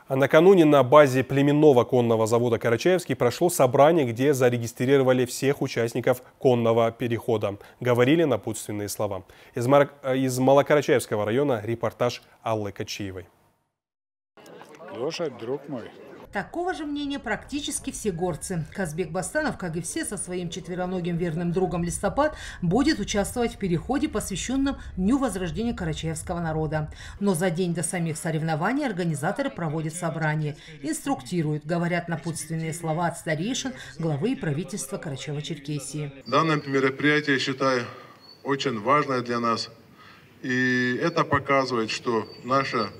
А накануне на базе племенного конного завода «Карачаевский» прошло собрание, где зарегистрировали всех участников конного перехода. Говорили напутственные слова. Из Малокарачаевского района репортаж Аллы Качиевой. Лошадь, друг мой. Такого же мнения практически все горцы. Казбек Бастанов, как и все, со своим четвероногим верным другом Листопад, будет участвовать в переходе, посвященном Дню возрождения карачаевского народа. Но за день до самих соревнований организаторы проводят собрание, инструктируют, говорят напутственные слова от старейшин, главы и правительства Карачаево-Черкесии. Данное мероприятие, я считаю, очень важное для нас. И это показывает, что наша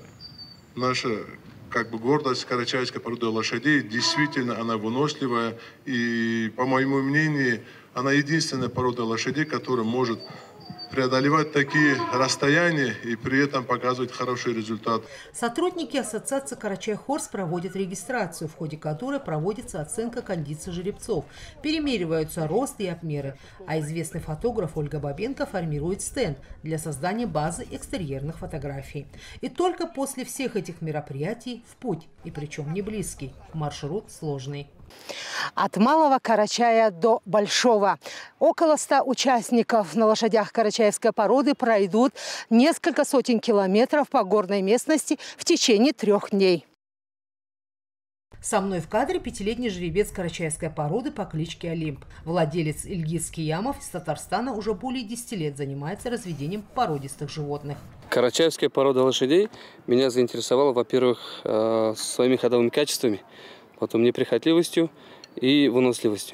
гордость карачаевской породы лошадей, действительно она выносливая. И, по моему мнению, она единственная порода лошадей, которая может преодолевать такие расстояния и при этом показывать хороший результат. Сотрудники ассоциации «Карачай-Хорс» проводят регистрацию, в ходе которой проводится оценка кондиции жеребцов, перемериваются рост и обмеры, а известный фотограф Ольга Бабенко формирует стенд для создания базы экстерьерных фотографий. И только после всех этих мероприятий в путь, и причем не близкий, маршрут сложный. От Малого Карачая до Большого. Около 100 участников на лошадях карачаевской породы пройдут несколько сотен километров по горной местности в течение 3 дней. Со мной в кадре 5-летний жеребец карачаевской породы по кличке Олимп. Владелец Ильгиз Киямов из Татарстана уже более 10 лет занимается разведением породистых животных. Карачаевская порода лошадей меня заинтересовала, во-первых, своими ходовыми качествами, потом неприхотливостью и выносливостью.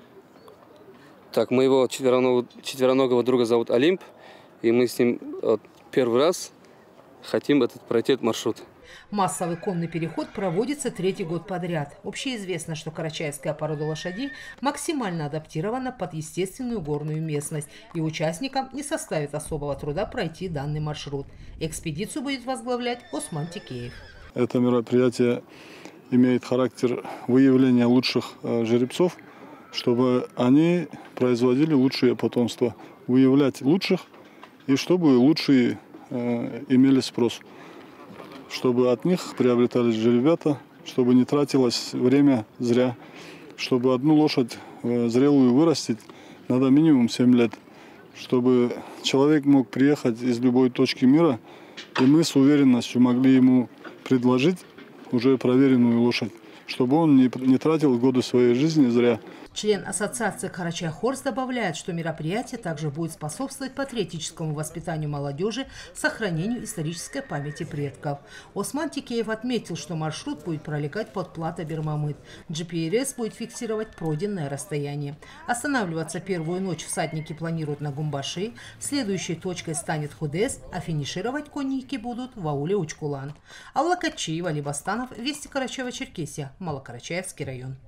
Так, моего четвероногого друга зовут Олимп, и мы с ним первый раз хотим пройти этот маршрут. Массовый конный переход проводится 3-й год подряд. Общеизвестно, что карачаевская порода лошадей максимально адаптирована под естественную горную местность, и участникам не составит особого труда пройти данный маршрут. Экспедицию будет возглавлять Осман Тикеев. Это мероприятие имеет характер выявления лучших жеребцов, чтобы они производили лучшее потомство. Выявлять лучших, и чтобы лучшие имели спрос. Чтобы от них приобретались жеребята, чтобы не тратилось время зря. Чтобы одну лошадь зрелую вырастить, надо минимум 7 лет. Чтобы человек мог приехать из любой точки мира, и мы с уверенностью могли ему предложить уже проверенную лошадь, чтобы он не тратил годы своей жизни зря. Член ассоциации «Карачай-Хорс» добавляет, что мероприятие также будет способствовать патриотическому воспитанию молодежи, сохранению исторической памяти предков. Осман Тикеев отметил, что маршрут будет пролегать под Плато-Бермамыт. GPS будет фиксировать пройденное расстояние. Останавливаться первую ночь всадники планируют на Гумбаши, следующей точкой станет Худес, а финишировать конники будут в ауле Учкулан. Алла Качиева, Бастанов, Вести Карачаево-Черкесия, Малокарачаевский район.